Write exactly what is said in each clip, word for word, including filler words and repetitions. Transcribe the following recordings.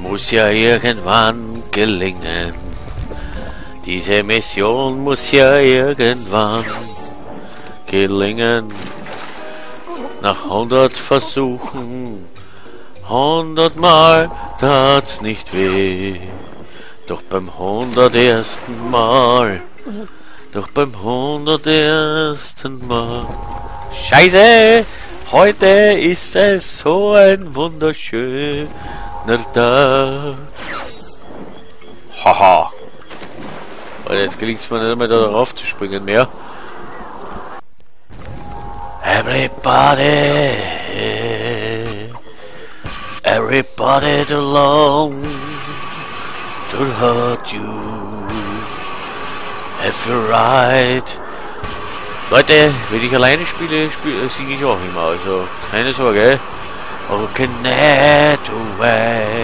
muss ja irgendwann gelingen. Diese Mission muss ja irgendwann gelingen. Nach hundert Versuchen, hundertmal tat's nicht weh. Doch beim hundertersten Mal, doch beim hundertersten Mal. Scheiße! Heute ist es so ein wunderschöner Tag. Haha. Jetzt gelingt es mir nicht mehr da drauf zu springen mehr. Everybody, everybody belong to hurt you. If you're right. Leute, wenn ich alleine spiele, spiele singe ich auch immer, also keine Sorge. Walking that away.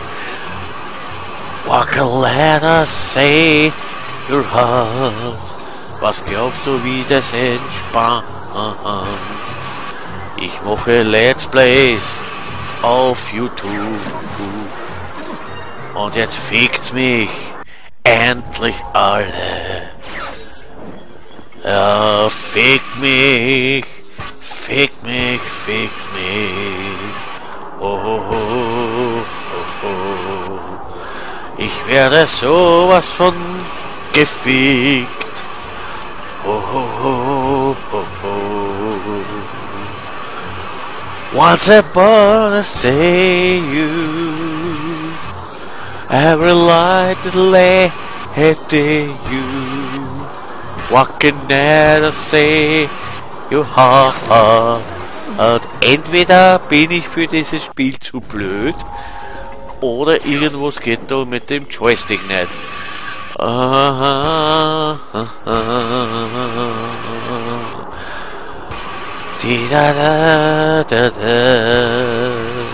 Walk a letter, say your heart. Was glaubst du, wie das entspannt? Ich mache Let's Plays auf YouTube. Und jetzt fickt's mich endlich alle. Ja, fick mich, fick mich, fick mich. Oh, oh, oh, oh, oh. Ich werde sowas von gefickt. Oh, oh, oh, oh, oh. Once upon a say you, every light that lay at you. Walking at a say you heart. Entweder bin ich für dieses Spiel zu blöd oder irgendwas geht da mit dem Joystick nicht. Ah, ah, ah, die da, da, da, da.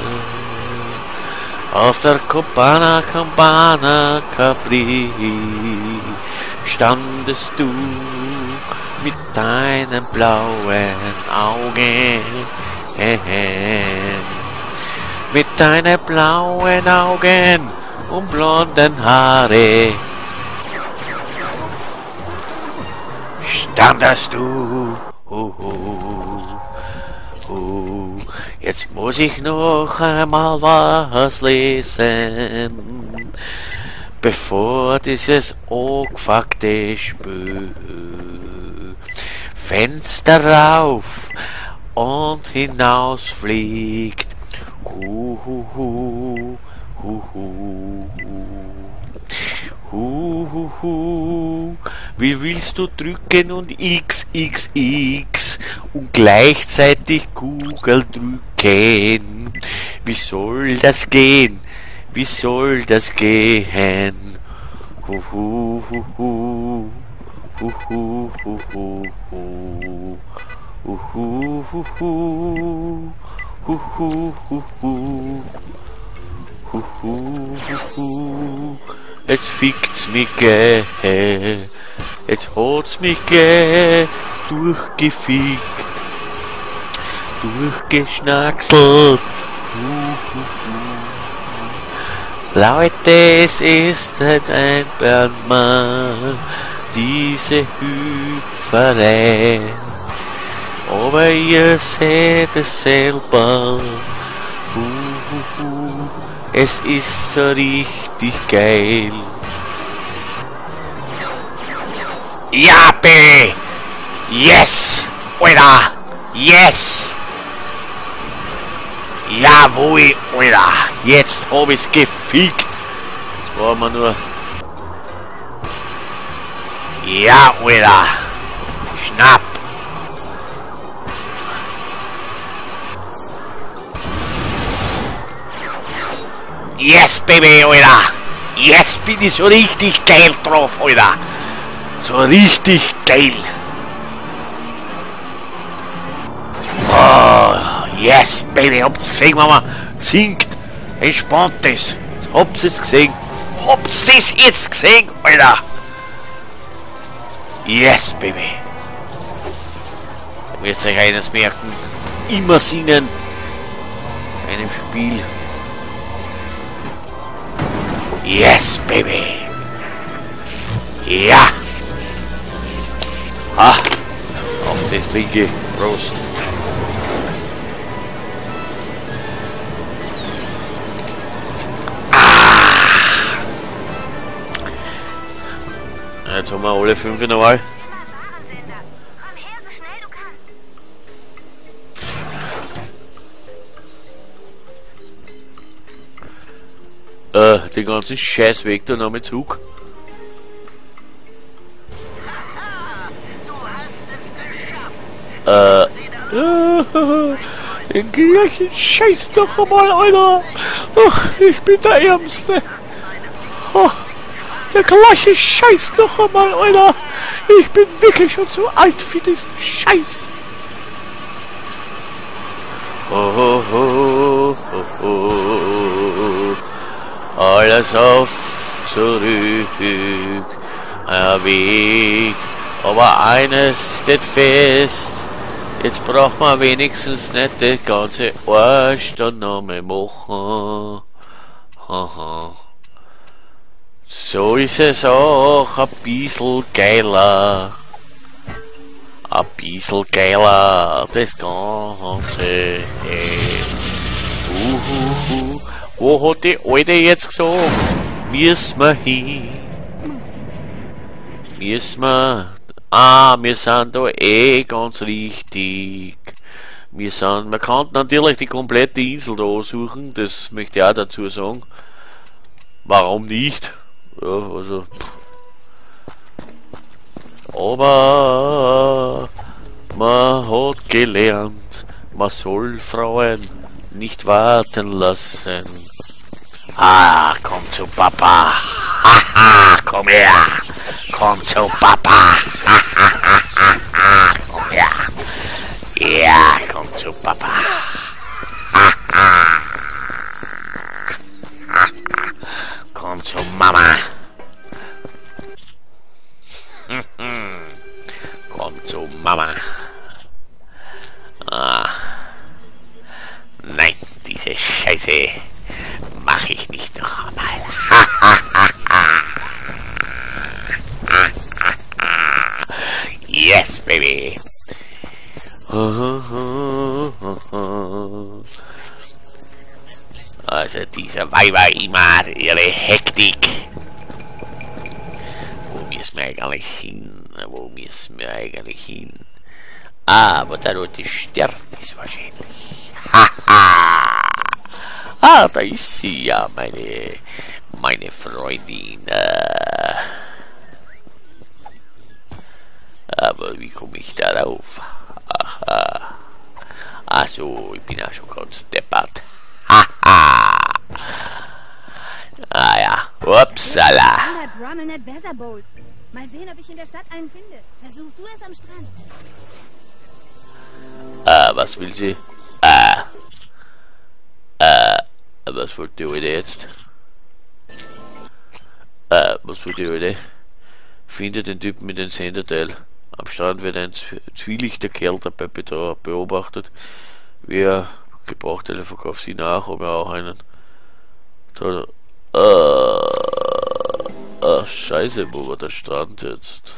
Auf der Cabana, Cabana, Capri standest du mit deinen blauen Augen, mit deinen blauen Augen und blonden Haare standest du. Uh, uh, uh. Jetzt muss ich noch einmal was lesen, bevor dieses angefuckte Spiel. Fenster rauf und hinaus fliegt. Hu, hu, hu, hu, hu, hu, hu, hu. Wie willst du drücken und X, X, X und gleichzeitig Google drücken? Wie soll das gehen? Wie soll das gehen? Hu, hu, hu, hu. Hu, hu, hu, hu, hu. Hu, hu, hu, hu. Hu, hu, hu, hu. Hu, hu, hu, hu. Jetzt fickt's mich gäh. Jetzt hat's mich gäh durchgefickt. Durchgeschnackselt. Hu, hu, hu. Leute, es ist halt ein Bergmann, diese Hüpferei. Aber ihr seht es selber. Uh, uh, uh. Es ist so richtig geil. Ja, Baby! Yes! Alter! Yes! Jawohl, Alter! Jetzt hab ich's gefickt! Jetzt brauchen wir nur... Ja, Alter! Schnapp! Yes, Baby, Alter! Jetzt bin ich so richtig geil drauf, Alter! So richtig geil! Oh, yes, Baby! Habt's gesehen, Mama? Singt! Entspannt es! Habt's es gesehen? Habt's das jetzt gesehen, Alter? Yes, Baby! Ihr werdet euch eines merken. Immer singen. Bei einem Spiel. Yes, baby. Ja. Ah. Auf das Trinke. Prost. Ah. Jetzt haben wir alle fünf in der Wahl. Äh, den ganzen Scheiß weg da noch mit Zug. Äh, den gleichen Scheiß doch einmal, Alter. Ach, ich bin der Ärmste. Oh, der gleiche Scheiß doch einmal, Alter. Ich bin wirklich schon zu alt für diesen Scheiß. Oh, oh, oh, oh, oh. Alles auf zurück, ein Weg, aber eines steht fest, jetzt braucht man wenigstens nicht das ganze Arsch dann noch mal machen. Aha. So ist es auch ein bisschen geiler, ein bisschen geiler, das Ganze. Uhuhu. Wo hat die Alte jetzt gesagt? Müssen wir hin? Müssen wir? Ah, wir sind da eh ganz richtig. Wir sind, man kann natürlich die komplette Insel da suchen, das möchte ich auch dazu sagen. Warum nicht? Ja, also. Aber man hat gelernt, man soll Frauen nicht warten lassen. Ah, komm zu Papa. Haha, komm her. Komm zu Papa. Hahaha, komm her. Ja, komm zu Papa. Haha. Komm zu Mama. Komm zu Mama. Ah. Nein, diese Scheiße mache ich nicht noch einmal. Yes, baby. Also dieser Weiber immer ihre Hektik. Wo müssen wir eigentlich hin? Wo müssen wir eigentlich hin? Ah, aber der rote Stern ist wahrscheinlich. Haha! Ah, da ist sie ja, meine, meine Freundin. Äh. Aber wie komme ich darauf? Aha. Ach so, ich bin ja schon ganz deppert. Haha! Ah ja, upsala. Mal sehen, ob ich in der Stadt einen finde. Versuch du es am Strand. Ah, was will sie? Ah. Ah. Was wollte die Alte jetzt? Ah, was wollte die Alte? Finde den Typen mit dem Senderteil. Am Strand wird ein zwielichter Kerl dabei beobachtet. Wer Gebrauchteile verkauft sie nach, aber auch einen. Da, ah, ah, scheiße, wo war der Strand jetzt?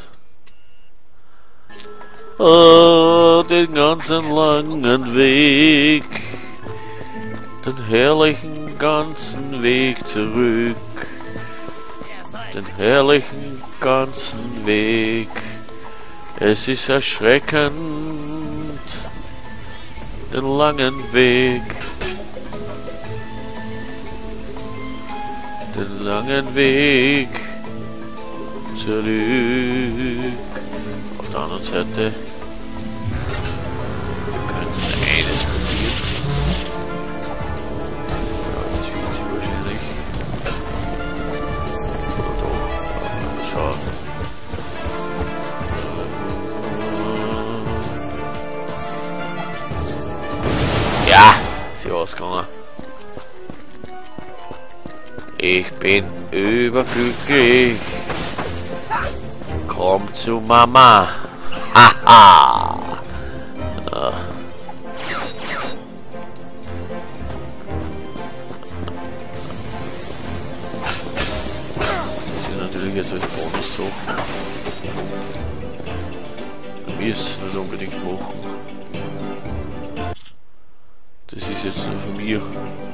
Ah, den ganzen langen Weg. Den herrlichen ganzen Weg zurück. Den herrlichen ganzen Weg. Es ist erschreckend. Den langen Weg. Den langen Weg zurück. Auf der anderen Seite könnten wir eines probieren. Ja, das wird sie wahrscheinlich. Oder doch. Mal schauen. Ja, sie ausgegangen. Ich bin überglücklich. Komm zu Mama. Haha. Ja. natürlich jetzt als Bonus so. Wir müssen nicht unbedingt machen. Das ist jetzt nur von mir.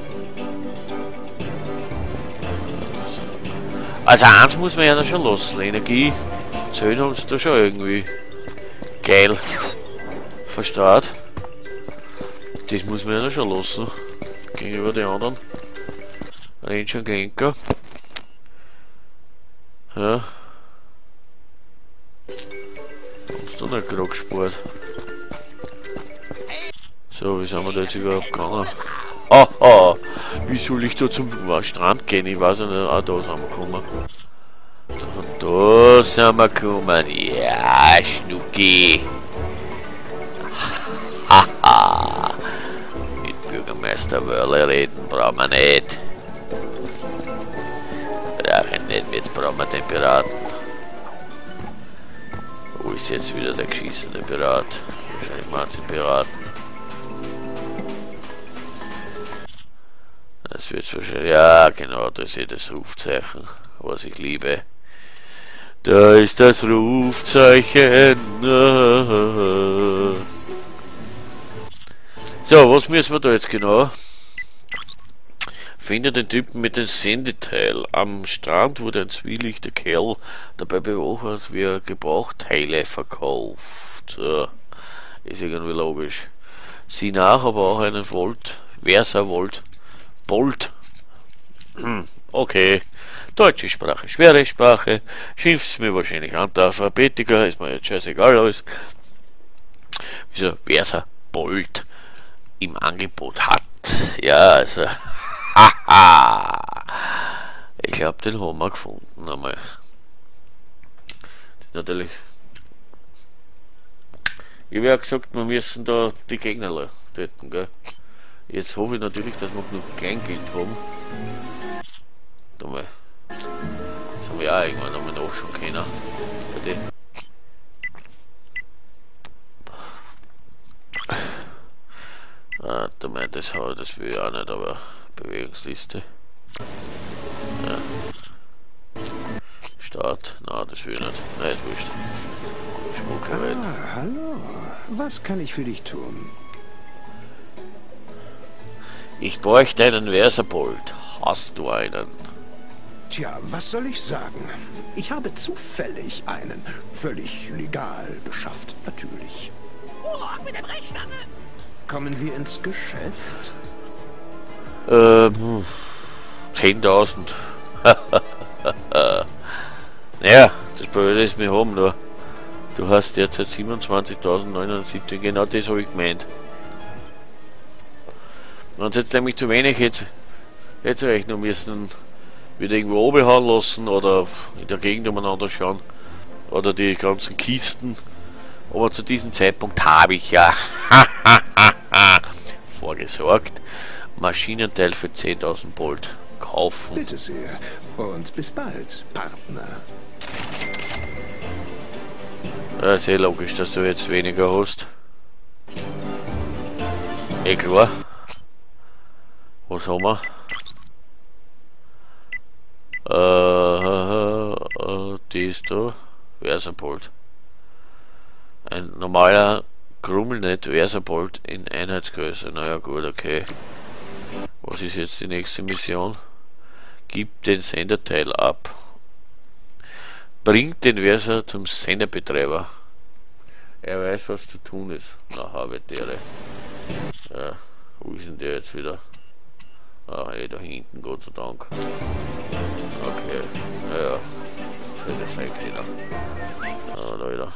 Also eins muss man ja da schon lassen. Energie zählen haben sie da schon irgendwie geil verstaut. Das muss man ja da schon lassen. Gegenüber den anderen. Range und Lenker. Ja. Hast du nicht gerade gespart? So, wie sind wir da jetzt überhaupt gegangen? Aha! Wie soll ich da zum Strand gehen? Ich weiß ja nicht, auch da sind wir gekommen. Und da sind wir gekommen. Ja, Schnucki! Haha! Mit Bürgermeister Wörle reden brauchen wir nicht. Brauchen nicht, mit brauchen wir den Piraten. Wo ist jetzt wieder der geschissene Pirat? Wahrscheinlich machen sie Piraten. Das wird wahrscheinlich. Ja, genau, da ist ja das Rufzeichen, was ich liebe. Da ist das Rufzeichen. So, was müssen wir da jetzt genau? Finde den Typen mit dem Sendeteil. Am Strand wurde ein zwielichter Kerl dabei beobachtet, wie er Gebrauchteile verkauft. So, ist irgendwie logisch. Sieh nach, aber auch einen Volt, Versa Volt, Bolt. Hm, okay. Deutsche Sprache, schwere Sprache. Schimpft's mir wahrscheinlich an. Der Alphabetiker ist mir jetzt scheißegal alles. Wieso Versa Bolt im Angebot hat. Ja, also. Haha! Ich glaube, den haben wir gefunden einmal. Natürlich. Ich habe ja gesagt, wir müssen da die Gegner töten, gell? Jetzt hoffe ich natürlich, dass wir genug Kleingeld haben. Da mal. Das haben wir auch irgendwann einmal nachschauen können. Bei den. Ah, da meint das, das will ich auch nicht, aber. Bewegungsliste. Ja. Start. Na, das will ich nicht. Nein, ist wurscht. Schmuckerei. Ah, hallo. Was kann ich für dich tun? Ich bräuchte einen Versabolt. Hast du einen? Tja, was soll ich sagen? Ich habe zufällig einen. Völlig legal beschafft, natürlich. Oh, mit der Brechstange! Kommen wir ins Geschäft? Ähm, zehntausend. Ja, das Blöde ist, wir haben nur. Du hast derzeit siebenundzwanzigtausendneunhundertsiebzehn, genau das habe ich gemeint. Wenn es jetzt nämlich zu wenig hätte, hätte es rechnen müssen, wieder irgendwo oben hauen lassen oder in der Gegend umeinander schauen. Oder die ganzen Kisten. Aber zu diesem Zeitpunkt habe ich ja vorgesorgt. Maschinenteil für zehntausend Bolt kaufen. Bitte sehr. Und bis bald, Partner. Ja, sehr logisch, dass du jetzt weniger hast. Eh klar. Was haben wir? Äh, äh, die ist da. Versabolt. Ein normaler Grummelnet Versabolt in Einheitsgröße. Naja, gut, okay. Was ist jetzt die nächste Mission? Gib den Senderteil ab. Bringt den Versa zum Senderbetreiber. Er weiß, was zu tun ist. Na, habe der. Ja, wo ist denn der jetzt wieder? Ah, eh, da hinten, Gott sei Dank. Okay, naja. Soll das sein können. Ah, Leute.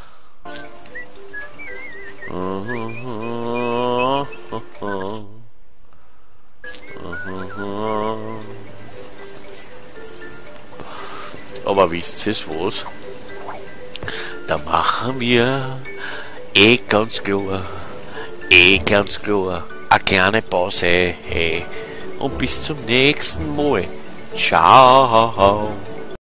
Aber wisst ihr was? Da machen wir eh ganz klar, eh ganz klar, eine kleine Pause, hey. Und bis zum nächsten Mal. Ciao.